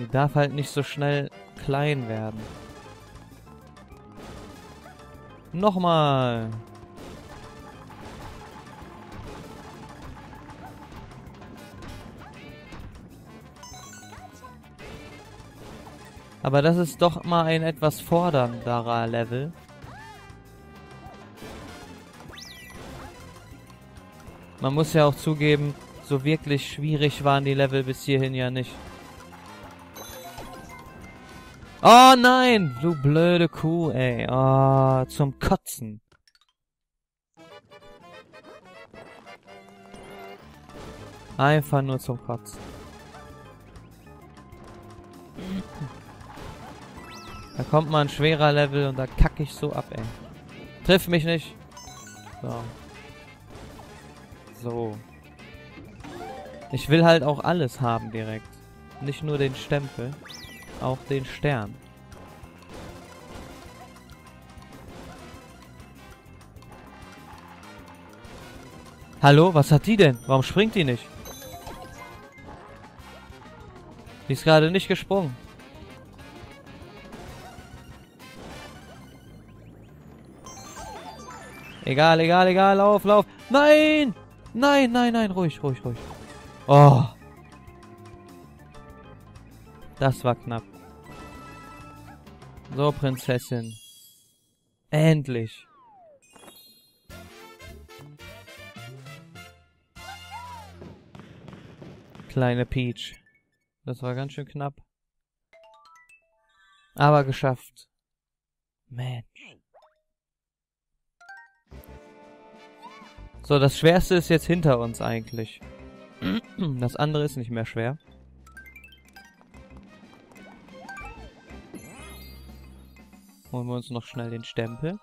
Die darf halt nicht so schnell klein werden. Nochmal. Aber das ist doch mal ein etwas fordernderer Level. Man muss ja auch zugeben, so wirklich schwierig waren die Level bis hierhin ja nicht. Oh nein, du blöde Kuh, ey. Oh, zum Kotzen. Einfach nur zum Kotzen. Da kommt mal ein schwerer Level und da kacke ich so ab, ey. Triff mich nicht. So. So. Ich will halt auch alles haben direkt. Nicht nur den Stempel, auch den Stern. Hallo, was hat die denn? Warum springt die nicht? Die ist gerade nicht gesprungen. Egal, egal, egal, lauf, lauf. Nein! Nein, nein, nein, ruhig, ruhig, ruhig. Oh. Das war knapp. So, Prinzessin. Endlich. Kleine Peach. Das war ganz schön knapp. Aber geschafft. Mensch. So, das Schwerste ist jetzt hinter uns eigentlich. Das andere ist nicht mehr schwer. Holen wir uns noch schnell den Stempel.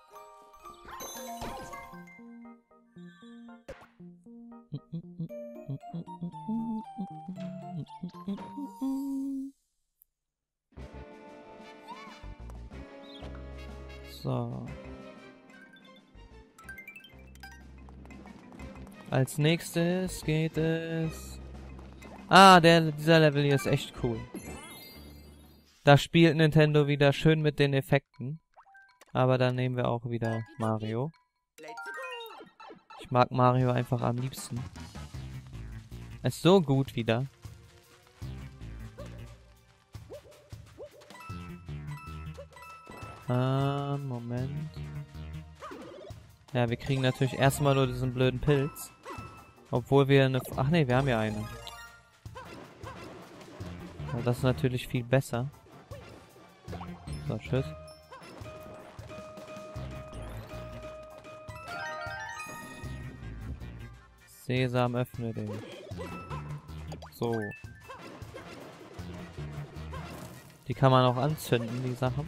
So. Als nächstes geht es... Ah, dieser Level hier ist echt cool. Da spielt Nintendo wieder schön mit den Effekten. Aber dann nehmen wir auch wieder Mario. Ich mag Mario einfach am liebsten. Ist so gut wieder. Moment. Ja, wir kriegen natürlich erstmal nur diesen blöden Pilz. Obwohl wir eine... Ach nee, wir haben ja eine. Ja, das ist natürlich viel besser. So, tschüss. Sesam, öffne dich. So. Die kann man auch anzünden, die Sachen.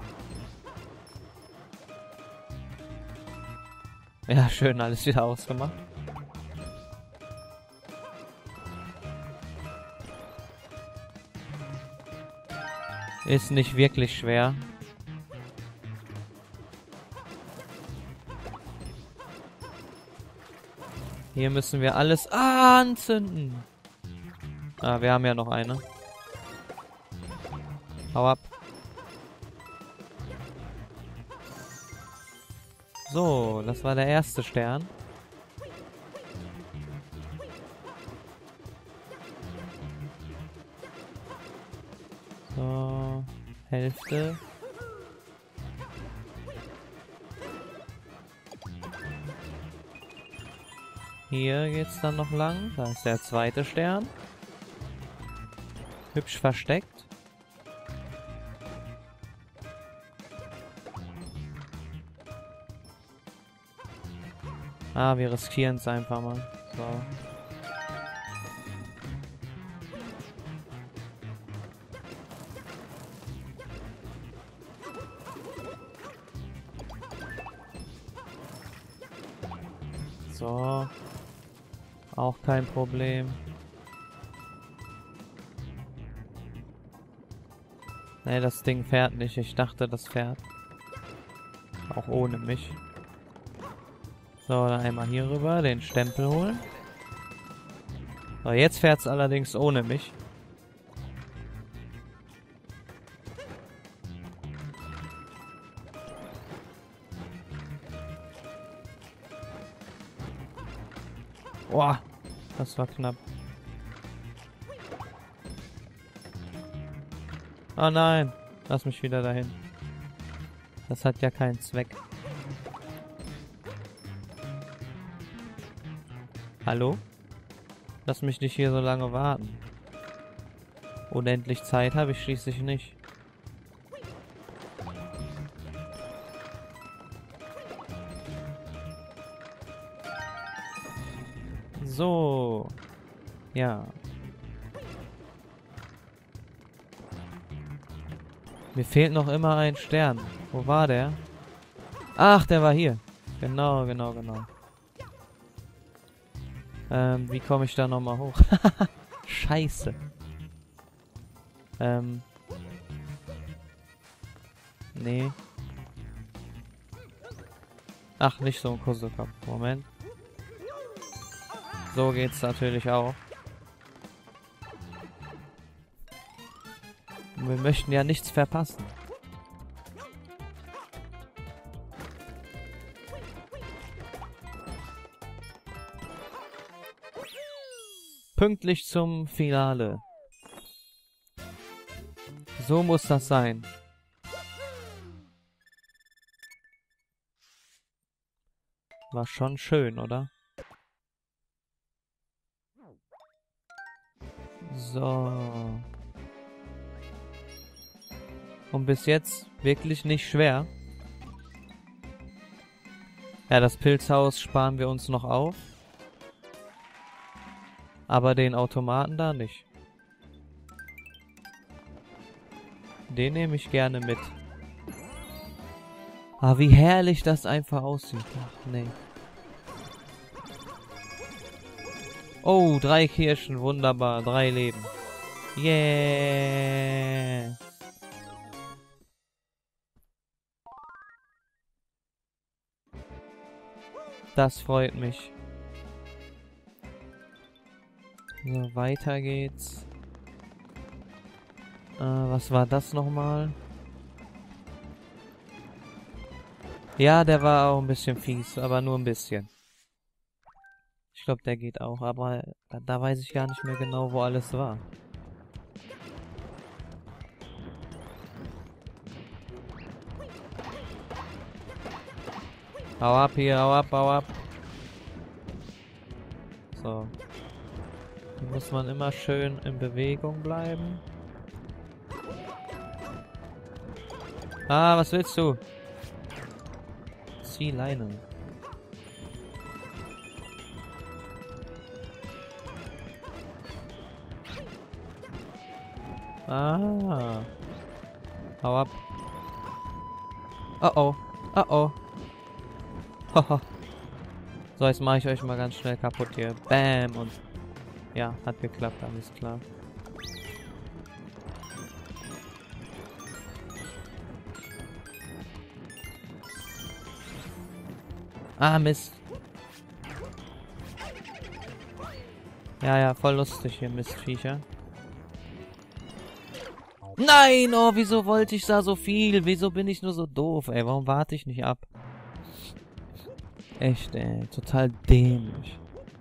Ja, schön, alles wieder ausgemacht. Ist nicht wirklich schwer. Hier müssen wir alles anzünden. Ah, wir haben ja noch eine. Hau ab. So, das war der erste Stern. So, Hälfte. Hier geht's dann noch lang. Da ist der zweite Stern. Hübsch versteckt. Ah, wir riskieren es einfach mal. So. So. Auch kein Problem. Nee, das Ding fährt nicht. Ich dachte, das fährt. Auch ohne mich. So, dann einmal hier rüber, den Stempel holen. So, jetzt fährt es allerdings ohne mich. Boah, das war knapp. Oh nein, lass mich wieder dahin. Das hat ja keinen Zweck. Hallo? Lass mich nicht hier so lange warten. Unendlich Zeit habe ich schließlich nicht. So. Ja. Mir fehlt noch immer ein Stern. Wo war der? Ach, der war hier. Genau. Wie komme ich da nochmal hoch? Scheiße. Nee. Ach, nicht so ein Kusselkopf. Moment. So geht's natürlich auch. Wir möchten ja nichts verpassen. Pünktlich zum Finale. So muss das sein. War schon schön, oder? So. Und bis jetzt wirklich nicht schwer. Ja, das Pilzhaus sparen wir uns noch auf. Aber den Automaten da nicht. Den nehme ich gerne mit. Ah, wie herrlich das einfach aussieht. Ach, nee. Oh, 3 Kirschen. Wunderbar. 3 Leben. Yeah. Das freut mich. So, weiter geht's. Was war das nochmal? Ja, der war auch ein bisschen fies, aber nur ein bisschen. Ich glaube, der geht auch, aber da weiß ich gar nicht mehr genau, wo alles war. Hau ab hier, hau ab. So. Hier muss man immer schön in Bewegung bleiben. Ah, was willst du? Zieh Leine. Ah. Hau ab. Oh oh. Oh oh. Haha. So, jetzt mache ich euch mal ganz schnell kaputt hier. Bam. Und ja, hat geklappt, alles klar. Ah, Mist. Ja, voll lustig hier, Mistviecher. Nein, oh, wieso wollte ich da so viel? Wieso bin ich nur so doof, ey? Warum warte ich nicht ab? Echt, ey. Total dämlich.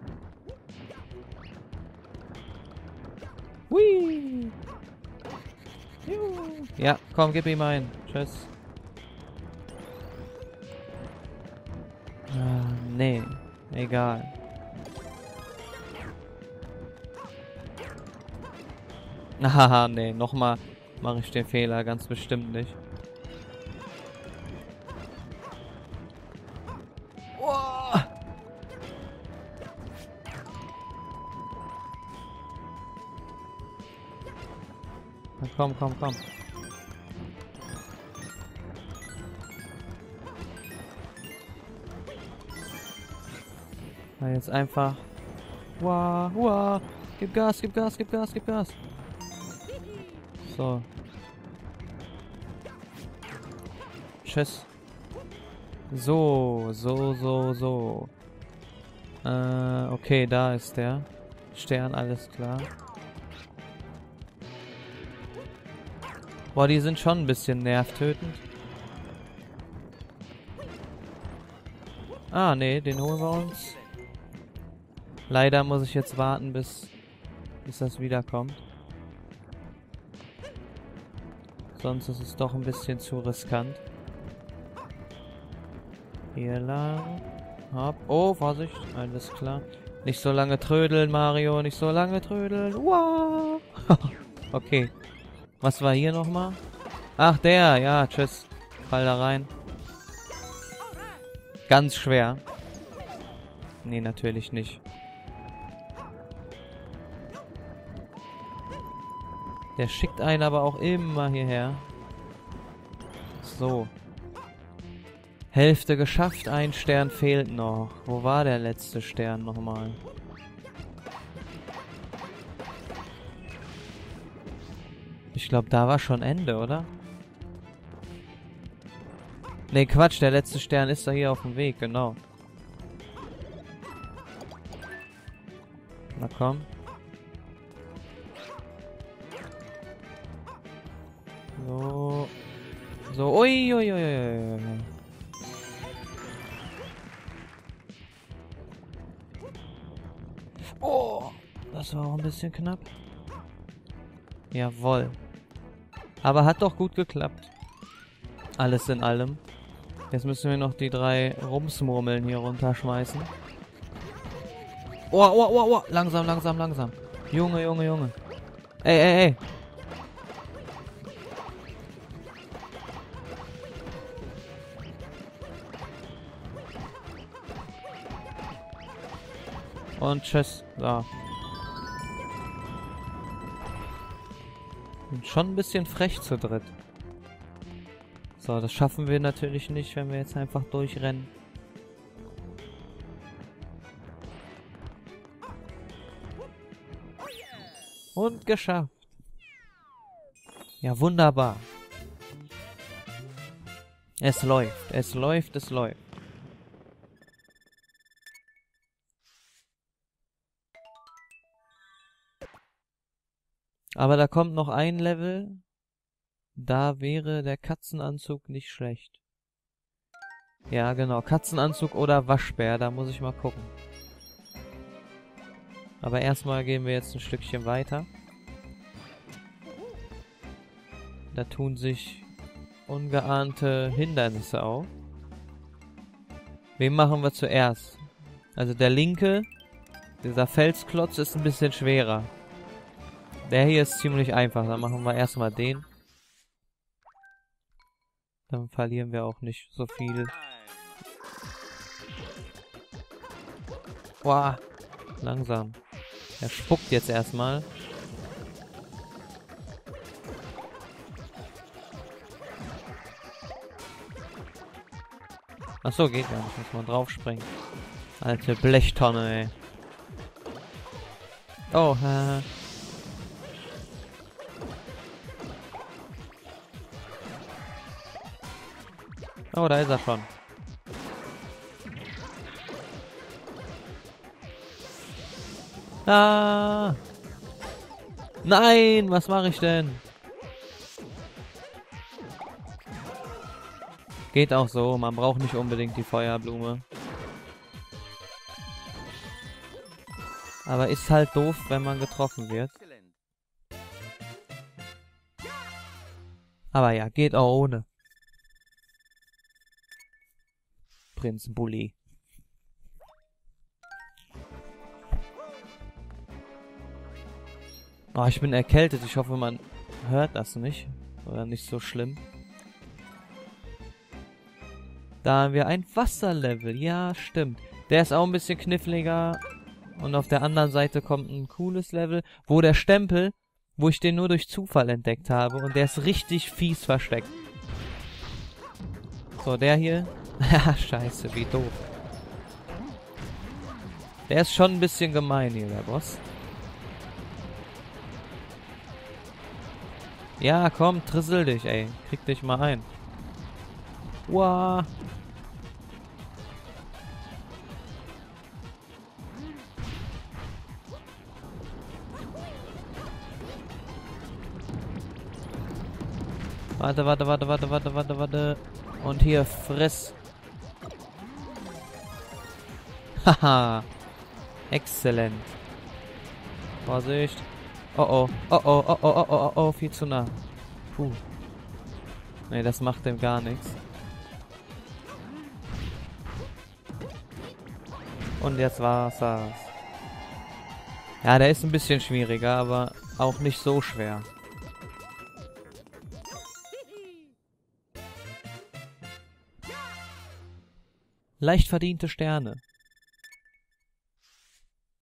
Hui. Juhu. Ja, komm, gib ihm ein. Tschüss. Nee. Egal. Haha, nee. Nochmal mache ich den Fehler. Ganz bestimmt nicht. Oh. Na, komm. Na, jetzt einfach. Wow. Gib Gas. So. Tschüss. So. Okay, da ist der Stern, alles klar. Boah, die sind schon ein bisschen nervtötend. Ah, nee, den holen wir uns. Leider muss ich jetzt warten, bis das wiederkommt. Sonst ist es doch ein bisschen zu riskant. Hier lang. Hopp. Oh, Vorsicht. Alles klar. Nicht so lange trödeln, Mario. Nicht so lange trödeln. Wow. Okay. Was war hier nochmal? Ach, der. Ja, tschüss. Fall da rein. Ganz schwer. Nee, natürlich nicht. Der schickt einen aber auch immer hierher. So. Hälfte geschafft, ein Stern fehlt noch. Wo war der letzte Stern nochmal? Ich glaube, da war schon Ende, oder? Ne, Quatsch, der letzte Stern ist da hier auf dem Weg, genau. Na komm. So. So, ui, ui, ui, ui. Oh, das war auch ein bisschen knapp. Jawohl. Aber hat doch gut geklappt. Alles in allem. Jetzt müssen wir noch die 3 Rumsmurmeln hier runterschmeißen. Oh, oh, oh, oh. Langsam, langsam, langsam. Junge, Junge, Junge. Ey, ey, ey. Und tschüss. So. Sind schon ein bisschen frech zu dritt. So, das schaffen wir natürlich nicht, wenn wir jetzt einfach durchrennen. Und geschafft. Ja, wunderbar. Es läuft, es läuft, es läuft. Aber da kommt noch ein Level. Da wäre der Katzenanzug nicht schlecht. Ja, genau. Katzenanzug oder Waschbär. Da muss ich mal gucken. Aber erstmal gehen wir jetzt ein Stückchen weiter. Da tun sich ungeahnte Hindernisse auf. Wen machen wir zuerst? Also der linke, dieser Felsklotz ist ein bisschen schwerer. Der hier ist ziemlich einfach. Dann machen wir erstmal den. Dann verlieren wir auch nicht so viel. Boah, langsam. Er spuckt jetzt erstmal. Achso, geht gar nicht. Muss man draufspringen. Alte Blechtonne, ey. Oh, Oh, da ist er schon. Ah! Nein, was mache ich denn? Geht auch so, man braucht nicht unbedingt die Feuerblume. Aber ist halt doof, wenn man getroffen wird. Aber ja, geht auch ohne. Prinz Bully. Oh, ich bin erkältet. Ich hoffe, man hört das nicht. Oder nicht so schlimm. Da haben wir ein Wasserlevel. Ja, stimmt. Der ist auch ein bisschen kniffliger. Und auf der anderen Seite kommt ein cooles Level, wo der Stempel, wo ich den nur durch Zufall entdeckt habe. Und der ist richtig fies versteckt. So, der hier. Ja, scheiße, wie doof. Der ist schon ein bisschen gemein hier, der Boss. Ja, komm, trissel dich, ey. Krieg dich mal ein. Wow. Warte, warte, warte, warte, warte, warte, warte. Und hier, friss. Haha. Exzellent. Vorsicht. Oh oh. Oh oh, oh oh, oh oh, oh, viel zu nah. Puh. Nee, das macht dem gar nichts. Und jetzt war's das. Ja, der ist ein bisschen schwieriger, aber auch nicht so schwer. Leicht verdiente Sterne.